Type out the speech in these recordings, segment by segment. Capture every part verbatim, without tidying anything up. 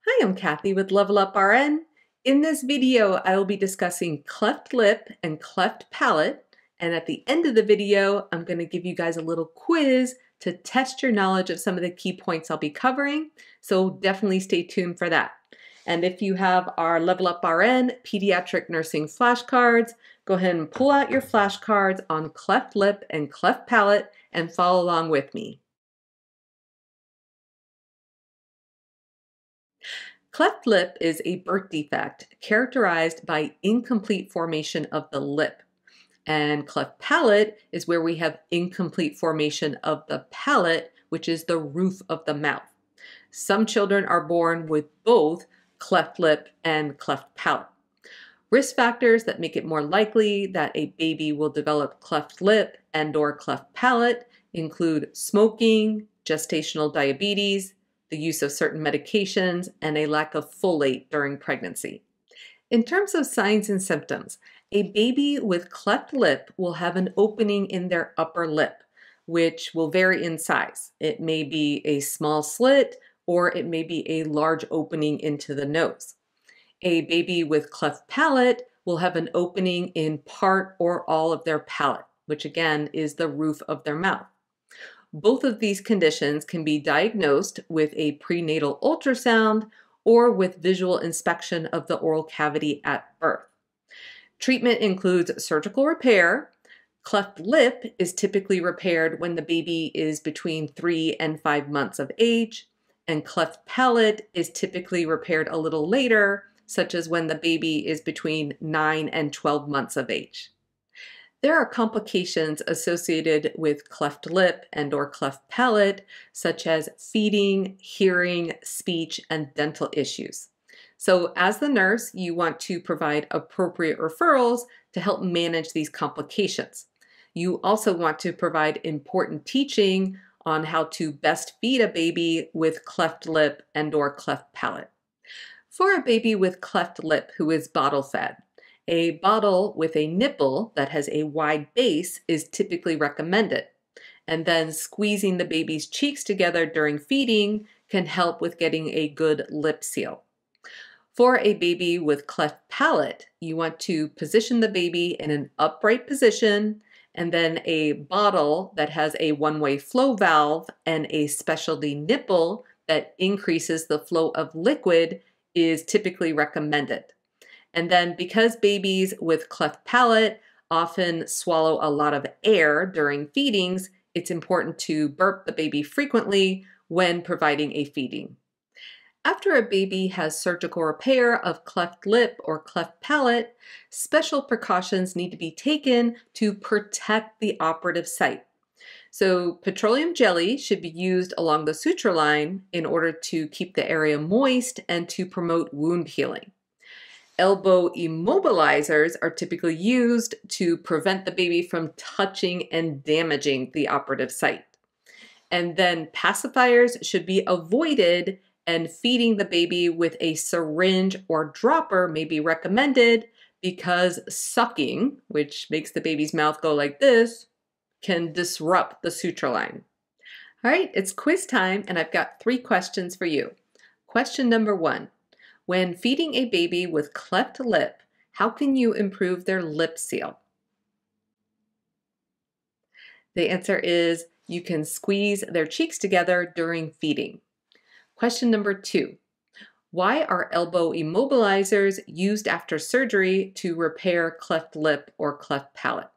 Hi, I'm Cathy with Level Up R N. In this video, I will be discussing cleft lip and cleft palate. And at the end of the video, I'm going to give you guys a little quiz to test your knowledge of some of the key points I'll be covering. So definitely stay tuned for that. And if you have our Level Up R N Pediatric Nursing flashcards, go ahead and pull out your flashcards on cleft lip and cleft palate and follow along with me. Cleft lip is a birth defect characterized by incomplete formation of the lip. And cleft palate is where we have incomplete formation of the palate, which is the roof of the mouth. Some children are born with both cleft lip and cleft palate. Risk factors that make it more likely that a baby will develop cleft lip and or cleft palate include smoking, gestational diabetes, the use of certain medications, and a lack of folate during pregnancy. In terms of signs and symptoms, a baby with cleft lip will have an opening in their upper lip, which will vary in size. It may be a small slit, or it may be a large opening into the nose. A baby with cleft palate will have an opening in part or all of their palate, which again is the roof of their mouth. Both of these conditions can be diagnosed with a prenatal ultrasound or with visual inspection of the oral cavity at birth. Treatment includes surgical repair. Cleft lip is typically repaired when the baby is between three and five months of age, and cleft palate is typically repaired a little later, such as when the baby is between nine and twelve months of age. There are complications associated with cleft lip and or cleft palate, such as feeding, hearing, speech, and dental issues. So as the nurse, you want to provide appropriate referrals to help manage these complications. You also want to provide important teaching on how to best feed a baby with cleft lip and or cleft palate. For a baby with cleft lip who is bottle fed, a bottle with a nipple that has a wide base is typically recommended, and then squeezing the baby's cheeks together during feeding can help with getting a good lip seal. For a baby with cleft palate, you want to position the baby in an upright position, and then a bottle that has a one-way flow valve and a specialty nipple that increases the flow of liquid is typically recommended. And then because babies with cleft palate often swallow a lot of air during feedings, it's important to burp the baby frequently when providing a feeding. After a baby has surgical repair of cleft lip or cleft palate, special precautions need to be taken to protect the operative site. So petroleum jelly should be used along the suture line in order to keep the area moist and to promote wound healing. Elbow immobilizers are typically used to prevent the baby from touching and damaging the operative site. And then pacifiers should be avoided, and feeding the baby with a syringe or dropper may be recommended because sucking, which makes the baby's mouth go like this, can disrupt the suture line. All right, it's quiz time, and I've got three questions for you. Question number one. When feeding a baby with cleft lip, how can you improve their lip seal? The answer is you can squeeze their cheeks together during feeding. Question number two. Why are elbow immobilizers used after surgery to repair cleft lip or cleft palate?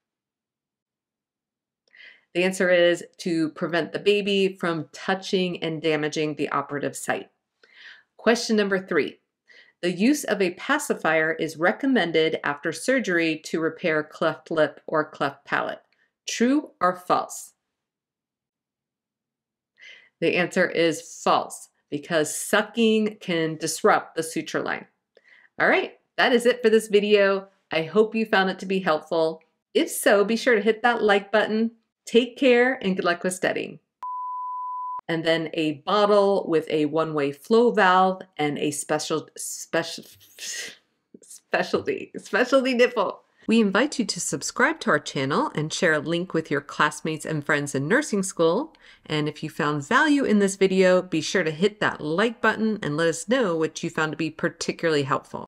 The answer is to prevent the baby from touching and damaging the operative site. Question number three. The use of a pacifier is recommended after surgery to repair cleft lip or cleft palate. True or false? The answer is false, because sucking can disrupt the suture line. All right, that is it for this video. I hope you found it to be helpful. If so, be sure to hit that like button. Take care and good luck with studying. And then a bottle with a one-way flow valve and a special, special, specialty, specialty nipple. We invite you to subscribe to our channel and share a link with your classmates and friends in nursing school. And if you found value in this video, be sure to hit that like button and let us know what you found to be particularly helpful.